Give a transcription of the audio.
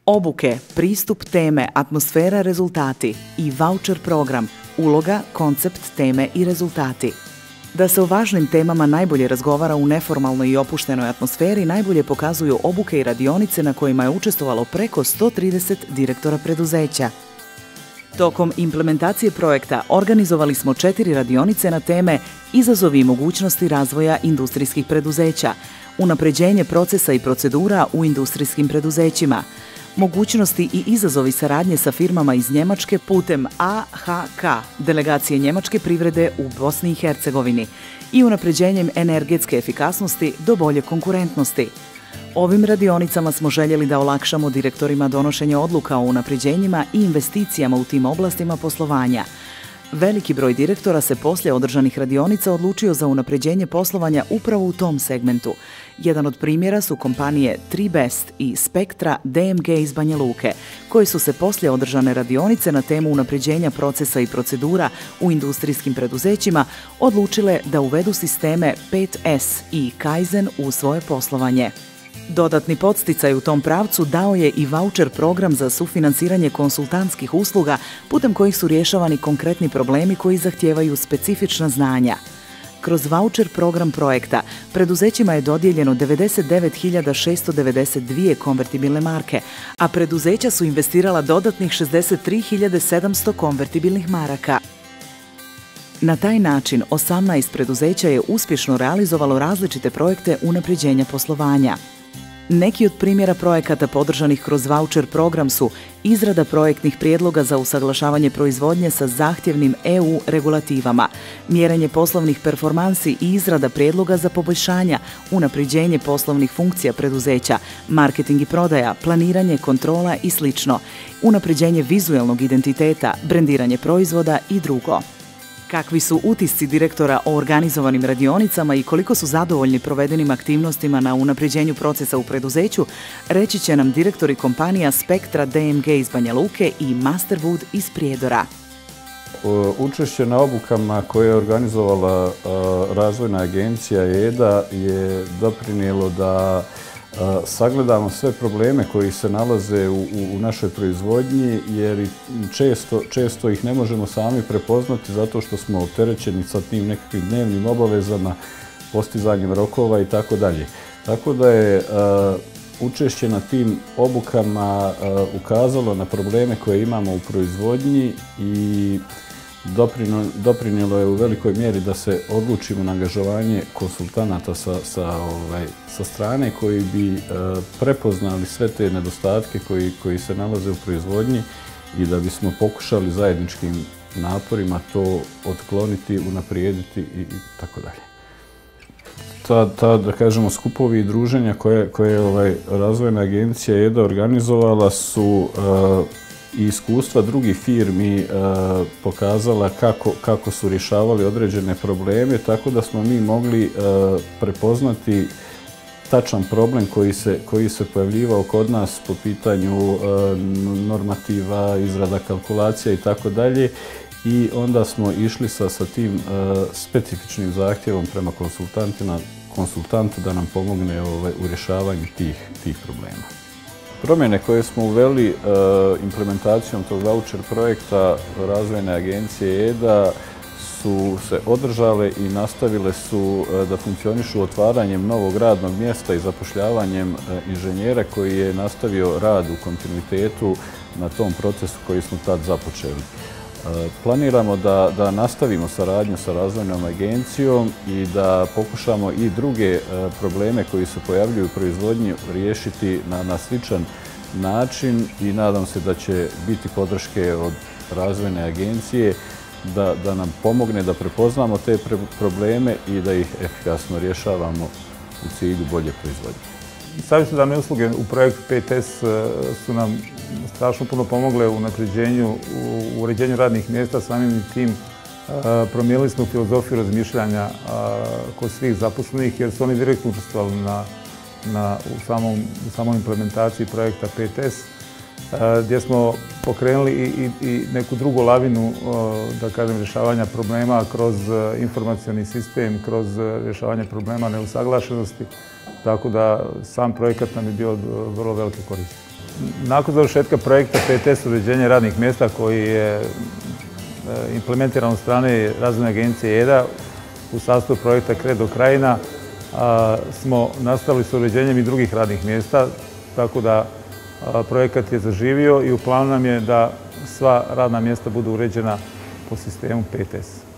Obuke, pristup teme, atmosfera, rezultati i voucher program, uloga, koncept teme i rezultati. Da se o važnim temama najbolje razgovara u neformalnoj i opuštenoj atmosferi najbolje pokazuju obuke i radionice na kojima je učestvovalo preko 130 direktora preduzeća. Tokom implementacije projekta organizovali smo 4 radionice na teme Izazovi i mogućnosti razvoja industrijskih preduzeća, unapređenje procesa i procedura u industrijskim preduzećima, mogućnosti i izazovi saradnje sa firmama iz Njemačke putem AHK, delegacije njemačke privrede u Bosni i Hercegovini, i unapređenjem energetske efikasnosti do bolje konkurentnosti. Ovim radionicama smo željeli da olakšamo direktorima donošenje odluka o unapređenjima i investicijama u tim oblastima poslovanja. Veliki broj direktora se poslije održanih radionica odlučio za unapređenje poslovanja upravo u tom segmentu. Jedan od primjera su kompanije Tribest i Spektra DMG iz Banja Luke, koji su se poslije održane radionice na temu unapređenja procesa i procedura u industrijskim preduzećima odlučile da uvedu sisteme 5S i Kaizen u svoje poslovanje. Dodatni podsticaj u tom pravcu dao je i voucher program za sufinansiranje konsultantskih usluga putem kojih su rješavani konkretni problemi koji zahtijevaju specifična znanja. Kroz voucher program projekta preduzećima je dodijeljeno 99.692 konvertibilne marke, a preduzeća su investirala dodatnih 63.700 konvertibilnih maraka. Na taj način 18 preduzeća je uspješno realizovalo različite projekte unapređenja poslovanja. Neki od primjera projekata podržanih kroz voucher program su izrada projektnih prijedloga za usaglašavanje proizvodnje sa zahtjevnim EU regulativama, mjerenje poslovnih performansi i izrada prijedloga za poboljšanja, unapređenje poslovnih funkcija preduzeća, marketing i prodaja, planiranje, kontrola i sl., unapređenje vizualnog identiteta, brendiranje proizvoda i drugo. Kakvi su utisci direktora o organizovanim radionicama i koliko su zadovoljni provedenim aktivnostima na unapređenju procesa u preduzeću, reći će nam direktori kompanija Spektra DMG iz Banja Luke i Masterwood iz Prijedora. Učešće na obukama koje je organizovala Razvojna agencija EDA je doprinijelo da sagledamo sve probleme koji se nalaze u našoj proizvodnji, jer često ih ne možemo sami prepoznati zato što smo opterećeni sa tim nekakvim dnevnim obavezama, postizanjem rokova i tako dalje. Tako da je učešće na tim obukama ukazalo na probleme koje imamo u proizvodnji i doprinijelo je u velikoj mjeri da se odlučimo na angažovanje konsultanata sa strane koji bi prepoznali sve te nedostatke koji se nalaze u proizvodnji i da bismo pokušali zajedničkim naporima to otkloniti, unaprijediti i tako dalje. Da kažemo, skupovi i druženja koje je Razvojna agencija EDA organizovala su i iskustva drugih firmi pokazala kako su rješavali određene probleme, tako da smo mi mogli prepoznati tačan problem koji se pojavljivao kod nas po pitanju normativa, izrada kalkulacija i tako dalje. I onda smo išli sa tim specifičnim zahtjevom prema konsultantu da nam pomogne u rješavanju tih problema. Promjene koje smo uveli implementacijom tog voucher projekta Razvojne agencije EDA su se održale i nastavile su da funkcionišu otvaranjem novog radnog mjesta i zapošljavanjem inženjera koji je nastavio rad u kontinuitetu na tom procesu koji smo tad započeli. Planiramo da nastavimo saradnju sa Razvojnom agencijom i da pokušamo i druge probleme koji se pojavljuju u proizvodnji riješiti na sličan način i nadam se da će biti podrške od Razvojne agencije da nam pomogne da prepoznamo te probleme i da ih efikasno rješavamo u cilju bolje proizvodnje. Savjetodavne usluge u projektu 5S su nam strašno puno pomogle u uređenju radnih mjesta, samim tim promijenili smo filozofiju razmišljanja kod svih zaposlenih jer su oni direktno učestvovali u samoj implementaciji projekta 5S, gdje smo pokrenuli i neku drugu lavinu, da kažem, rješavanja problema kroz informacioni sistem, kroz rješavanje problema neusaglašenosti, tako da sam projekat nam je bio od vrlo velike koristi. Nakon završetka projekta PTS uređenje radnih mjesta koji je implementiran od strane Razvojne agencije EDA u sastavu projekta Kredo Krajina, smo nastavili s uređenjem i drugih radnih mjesta, tako da projekat je zaživio i u planu nam je da sva radna mjesta budu uređena po sistemu PTS.